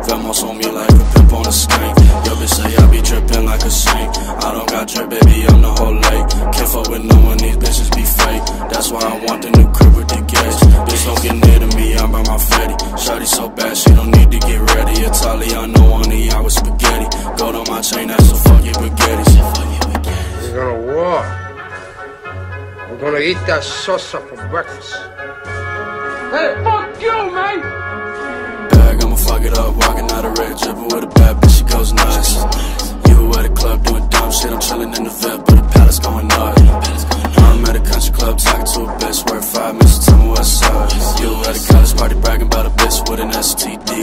Vemos on me like a pimp on a skank. Yo bitch say I be drippin' like a saint. I don't got drip, baby, I'm the whole lake. Can't fuck with no one, these bitches be fake. That's why I want the new crib with the gas. Bitch don't get near to me, I'm by my fatty. Shawty so bad, she don't need to get ready. Italiano on the yacht with spaghetti. Gold on my chain, that's so fuck your baguettes. We're gonna war. I'm gonna eat that salsa for breakfast. Hey, fuck you, man! Bag, I'ma fuck it up, walking out of red, drippin' with a bad bitch, she goes nuts. You at a club doing dumb shit, I'm chillin' in the vet, but the palace going nuts. I'm at a country club talking to a bitch, worth 5 minutes, tell me what's up. You at a college party bragging about a bitch with an STD.